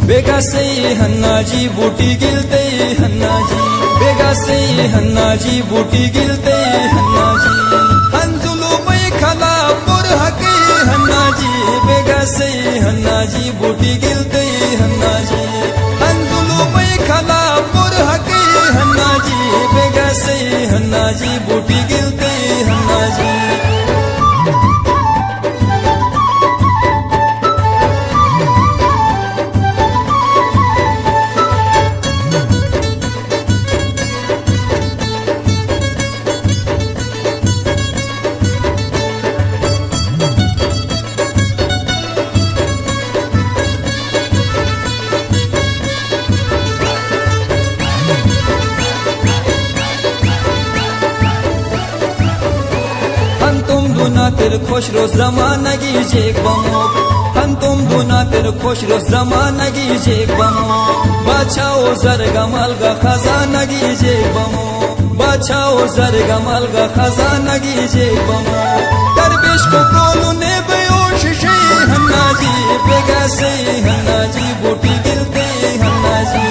बेगा से हन्ना जी बूटी गिलते हन्ना जी बेगा से हन्ना जी बूटी गिलते हन्ना जी हंजुलू मई खला पुर हके हन्ना जी बेगा से हन्ना जी बूटी गिलते हन्ना जी हंजुलू मई खला पुर हके हन्ना जी बेगा से हन्ना जी बूटी गिलते हन्ना जी तेरे खुश रो जमानगी जेक बमो हम तुम दुना तेरे खुश रो जमानगी जेक बमो बादशाह जर गमल का खजानगी जेक बमो बादशाह जर गमल का खजानगी जेक बमो दरवेश को कोलू ने बेहोश शे हन्ना जी बेगा से हन्ना जी बूटी गिलते हन्ना जी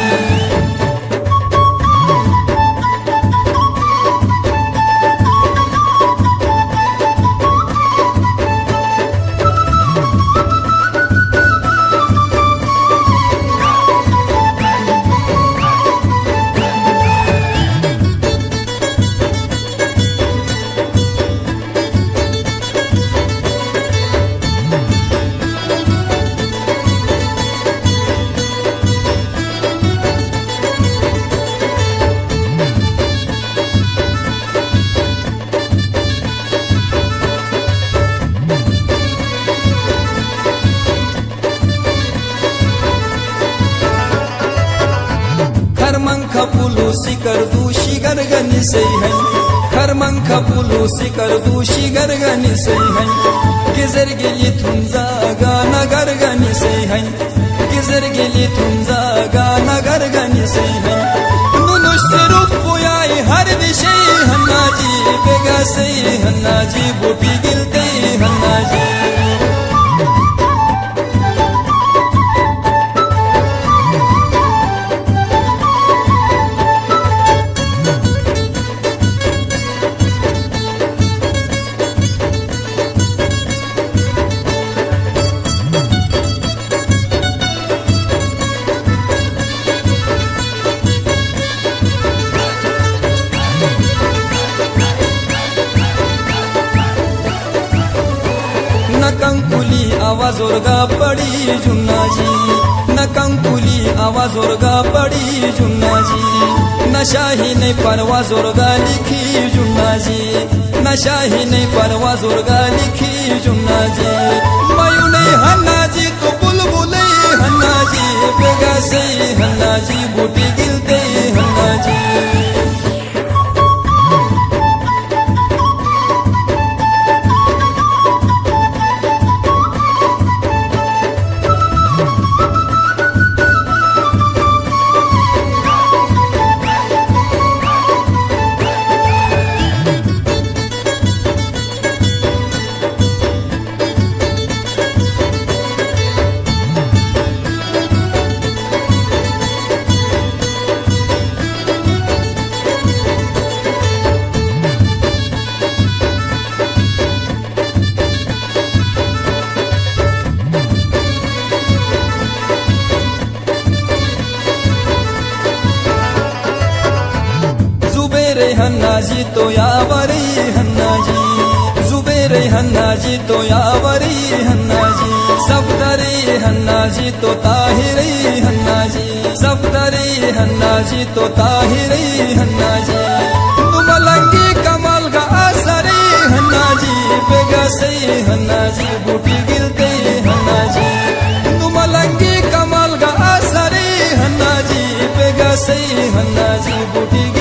खपुलू सिकर दूषी गरगनी से है खरमंग खपुलू सिकर दूषी गरगनी से है गिजर गेली तुमजा गाना गरगनी से है गिजर गेली तुमजा गाना गरगनी से है नुनुष से रूप पुयाई हर विषय हन्ना जी बेगा से हन्ना जी बूटी गिलते हन्ना जी नकंकुली आवाज ओरगा पड़ी जुन्ना जी नकंकुली आवाज ओरगा पड़ी जुन्ना जी नशाही नहीं परवाज ओरगा लिखी जुन्ना जी नशाही नहीं परवाज ओरगा लिखी जुन्ना जी मायू नहीं हन्ना जी तो बुलबुले हन्ना जी बेगा से हन्ना जी बूटी गिलते हन्ना जी हन्ना जी तो यावरी हन्ना जी जुबेरे हन्ना जी तो यावरी हन्ना जी सफदरी हन्ना जी तो ताहिरी हन्ना जी सफदरी हन्ना जी तो ताहिरी हन्ना जी तुमलंगी कमल का असरी हन्ना जी बेगा से हन्ना जी बूटी गिलते हन्ना जी तुमलंगी कमल का असरी हन्ना जी बेगा से हन्ना जी बूटी